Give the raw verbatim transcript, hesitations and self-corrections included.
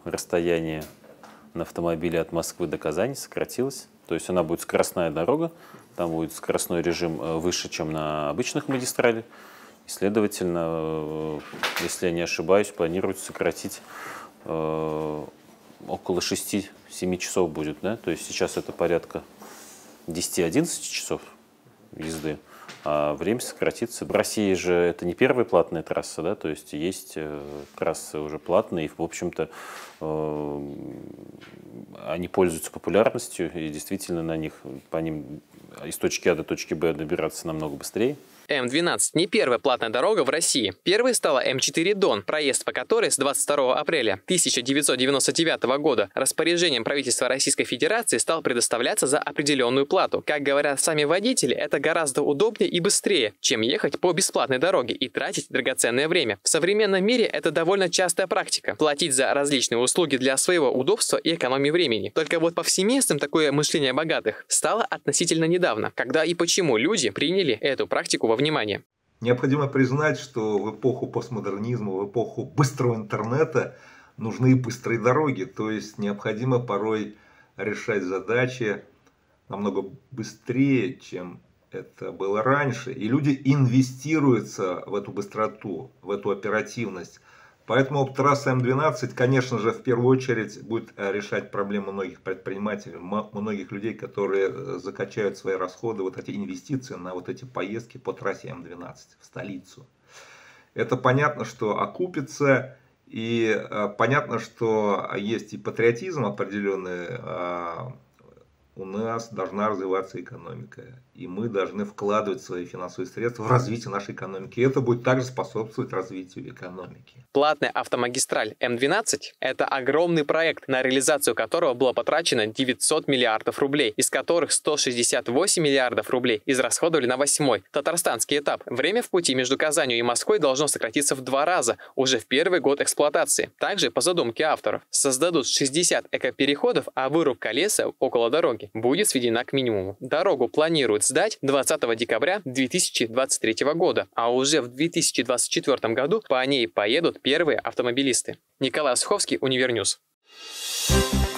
расстояние на автомобиле от Москвы до Казани сократилось. То есть она будет скоростная дорога, там будет скоростной режим выше, чем на обычных магистралях. И, следовательно, если я не ошибаюсь, планируется сократить э, около шести-семи часов будет. Да? То есть сейчас это порядка десяти-одиннадцати часов езды, а время сократится. В России же это не первая платная трасса, да? То есть есть э, трассы уже платные, и, в общем-то, э, они пользуются популярностью, и действительно на них, по ним из точки А до точки Б добираться намного быстрее. М двенадцать не первая платная дорога в России. Первой стала М четыре Дон, проезд по которой с двадцать второго апреля тысяча девятьсот девяносто девятого года распоряжением правительства Российской Федерации стал предоставляться за определенную плату. Как говорят сами водители, это гораздо удобнее и быстрее, чем ехать по бесплатной дороге и тратить драгоценное время. В современном мире это довольно частая практика – платить за различные услуги для своего удобства и экономии времени. Только вот повсеместным такое мышление богатых стало относительно недавно, когда и почему люди приняли эту практику во внимание. Необходимо признать, что в эпоху постмодернизма, в эпоху быстрого интернета нужны быстрые дороги. То есть необходимо порой решать задачи намного быстрее, чем это было раньше. И люди инвестируются в эту быстроту, в эту оперативность. Поэтому трасса М двенадцать, конечно же, в первую очередь будет решать проблемы многих предпринимателей, многих людей, которые закачают свои расходы, вот эти инвестиции на вот эти поездки по трассе М двенадцать в столицу. Это понятно, что окупится, и понятно, что есть и патриотизм определенный. У нас должна развиваться экономика, и мы должны вкладывать свои финансовые средства в развитие нашей экономики. И это будет также способствовать развитию экономики. Платная автомагистраль М двенадцать – это огромный проект, на реализацию которого было потрачено девятьсот миллиардов рублей, из которых сто шестьдесят восемь миллиардов рублей израсходовали на восьмой, татарстанский этап. Время в пути между Казанью и Москвой должно сократиться в два раза уже в первый год эксплуатации. Также, по задумке авторов, создадут шестьдесят экопереходов, а вырубка леса около дороги будет сведена к минимуму. Дорогу планируют сдать двадцатого декабря две тысячи двадцать третьего года, а уже в две тысячи двадцать четвёртом году по ней поедут первые автомобилисты. Николай Осуховский, Универньюз.